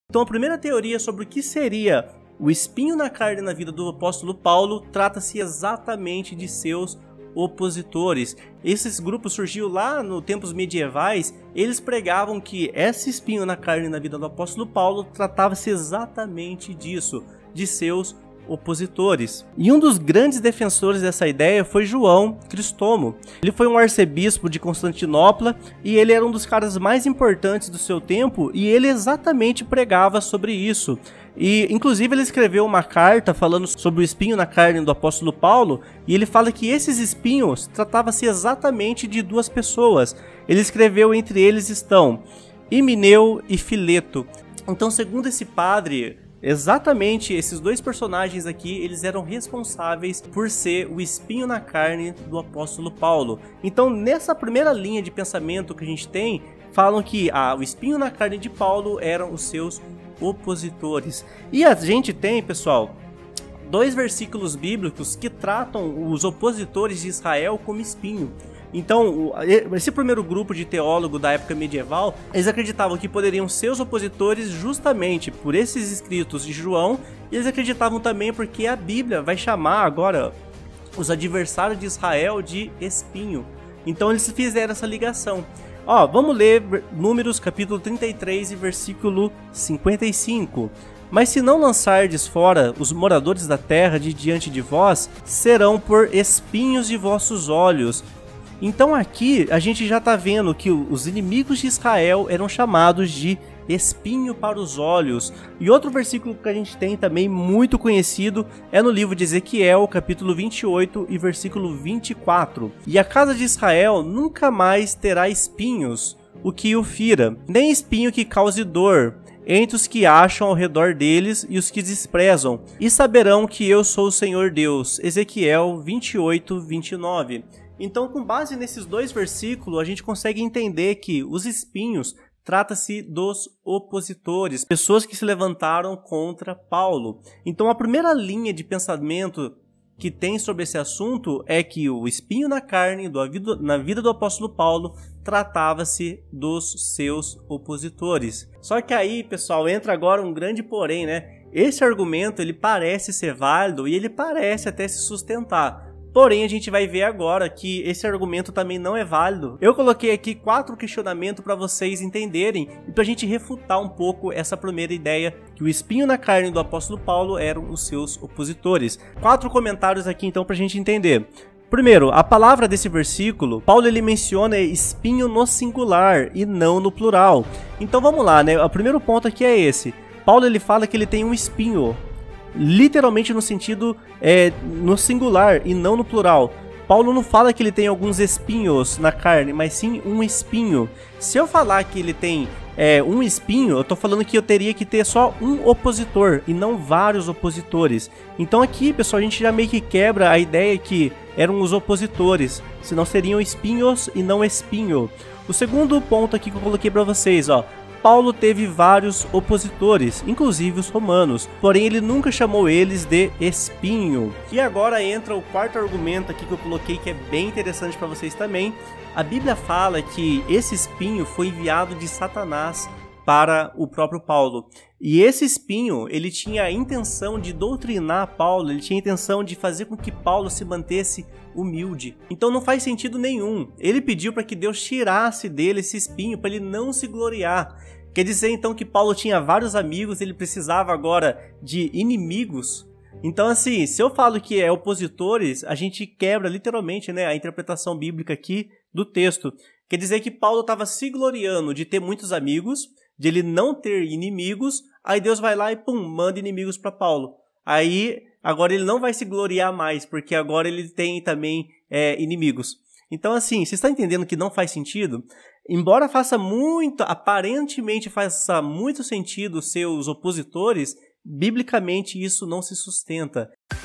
Então a primeira teoria sobre o que seria o espinho na carne na vida do apóstolo Paulo trata-se exatamente de seus opositores. Esses grupos surgiu lá nos tempos medievais. Eles pregavam que esse espinho na carne na vida do apóstolo Paulo tratava-se exatamente disso, de seus opositores. E um dos grandes defensores dessa ideia foi João Cristóstomo. Ele foi um arcebispo de Constantinopla e ele era um dos caras mais importantes do seu tempo, e ele exatamente pregava sobre isso. E inclusive ele escreveu uma carta falando sobre o espinho na carne do apóstolo Paulo, e ele fala que esses espinhos tratavam-se exatamente de duas pessoas. Ele escreveu: entre eles estão Himeneu e Fileto. Então, segundo esse padre, exatamente esses dois personagens aqui, eles eram responsáveis por ser o espinho na carne do apóstolo Paulo. Então, nessa primeira linha de pensamento que a gente tem, falam que o espinho na carne de Paulo eram os seus opositores. E a gente tem, pessoal, dois versículos bíblicos que tratam os opositores de Israel como espinho. Então, esse primeiro grupo de teólogo da época medieval, eles acreditavam que poderiam ser os opositores justamente por esses escritos de João, e eles acreditavam também porque a Bíblia vai chamar agora os adversários de Israel de espinho. Então eles fizeram essa ligação. Vamos ler Números capítulo 33 e versículo 55. Mas se não lançardes fora os moradores da terra de diante de vós, serão por espinhos de vossos olhos. Então aqui a gente já está vendo que os inimigos de Israel eram chamados de espinho para os olhos. E outro versículo que a gente tem também muito conhecido é no livro de Ezequiel, capítulo 28 e versículo 24. E a casa de Israel nunca mais terá espinhos, o que o fira, nem espinho que cause dor, entre os que acham ao redor deles e os que desprezam, e saberão que eu sou o Senhor Deus. Ezequiel 28, 29. Então, com base nesses dois versículos, a gente consegue entender que os espinhos trata-se dos opositores, pessoas que se levantaram contra Paulo. Então, a primeira linha de pensamento que tem sobre esse assunto é que o espinho na carne, na vida do apóstolo Paulo, tratava-se dos seus opositores. Só que aí, pessoal, entra agora um grande porém, né? Esse argumento, ele parece ser válido e ele parece até se sustentar. Porém, a gente vai ver agora que esse argumento também não é válido. Eu coloquei aqui 4 questionamentos para vocês entenderem e para a gente refutar um pouco essa primeira ideia que o espinho na carne do apóstolo Paulo eram os seus opositores. 4 comentários aqui então para a gente entender. Primeiro, a palavra desse versículo, Paulo ele menciona espinho no singular e não no plural. Então vamos lá, né? O primeiro ponto aqui é esse. Paulo ele fala que ele tem um espinho, literalmente no sentido no singular e não no plural. Paulo não fala que ele tem alguns espinhos na carne, mas sim um espinho. Se eu falar que ele tem um espinho, eu tô falando que eu teria que ter só um opositor e não vários opositores. Então aqui, pessoal, a gente já meio que quebra a ideia que eram os opositores, senão seriam espinhos e não espinho. O segundo ponto aqui que eu coloquei para vocês, Paulo teve vários opositores, inclusive os romanos, porém ele nunca chamou eles de espinho. E agora entra o quarto argumento aqui que eu coloquei, que é bem interessante para vocês também. A Bíblia fala que esse espinho foi enviado de Satanás para o próprio Paulo. E esse espinho, ele tinha a intenção de doutrinar Paulo, ele tinha a intenção de fazer com que Paulo se mantesse humilde. Então não faz sentido nenhum. Ele pediu para que Deus tirasse dele esse espinho, para ele não se gloriar. Quer dizer então que Paulo tinha vários amigos, ele precisava agora de inimigos. Então assim, se eu falo que é opositores, a gente quebra literalmente, né, a interpretação bíblica aqui do texto. Quer dizer que Paulo estava se gloriando de ter muitos amigos, de ele não ter inimigos, aí Deus vai lá e manda inimigos para Paulo. Aí agora ele não vai se gloriar mais, porque agora ele tem também inimigos. Então assim, vocês estão entendendo que não faz sentido? Embora aparentemente faça muito sentido seus opositores, biblicamente isso não se sustenta.